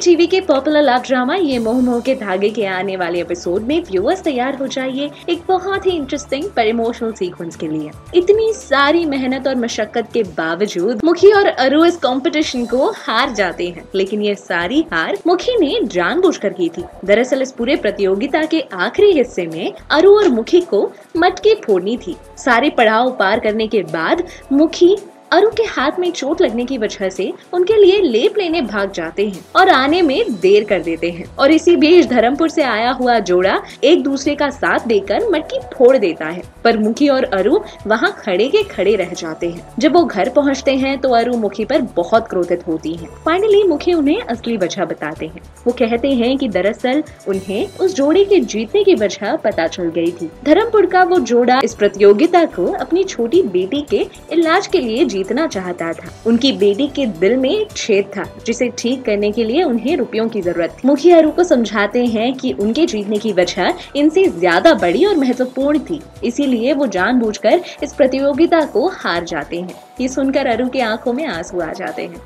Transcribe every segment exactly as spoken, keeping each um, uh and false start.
TV के popular love drama ये मोह मोह के धागे के आने वाले एपिसोड में व्यूअर्स तैयार हो जाइए एक बहुत ही इंटरेस्टिंग पर इमोशनल सीक्वेंस के लिए। इतनी सारी मेहनत और मशक्कत के बावजूद मुखी और अरु इस कंपटीशन को हार जाते हैं, लेकिन ये सारी हार मुखी ने जानबूझकर की थी। दरअसल इस पूरे प्रतियोगिता के आखिरी हिस्से में अरु और मुखी को मटकी फोड़नी थी। सारे पड़ाव पार करने के बाद मुखी अरु के हाथ में चोट लगने की वजह से उनके लिए लेप लेने भाग जाते हैं और आने में देर कर देते हैं। और इसी बीच धर्मपुर से आया हुआ जोड़ा एक दूसरे का साथ देकर मटकी फोड़ देता है, पर मुखी और अरु वहाँ खड़े के खड़े रह जाते हैं। जब वो घर पहुँचते हैं तो अरु मुखी पर बहुत क्रोधित होती है। फाइनली मुखी उन्हें असली वजह बताते हैं। वो कहते हैं कि दरअसल उन्हें उस जोड़े के जीतने की वजह पता चल गई थी। धर्मपुर का वो जोड़ा इस प्रतियोगिता को अपनी छोटी बेटी के इलाज के लिए जीतना चाहता था। उनकी बेटी के दिल में एक छेद था जिसे ठीक करने के लिए उन्हें रुपयों की जरूरत थी। मुखी अरु को समझाते हैं कि उनके जीतने की वजह इनसे ज्यादा बड़ी और महत्वपूर्ण थी, इसीलिए वो जानबूझकर इस प्रतियोगिता को हार जाते हैं। ये सुनकर अरु की आंखों में आंसू आ जाते हैं।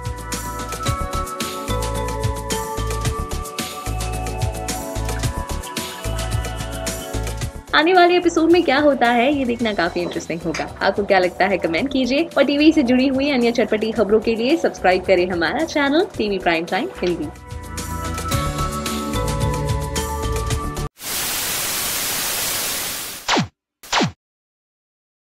आने वाले एपिसोड में क्या होता है ये देखना काफी इंटरेस्टिंग होगा। आपको क्या लगता है कमेंट कीजिए और टीवी से जुड़ी हुई अन्य चटपटी खबरों के लिए सब्सक्राइब करें हमारा channel TV Prime Time Hindi.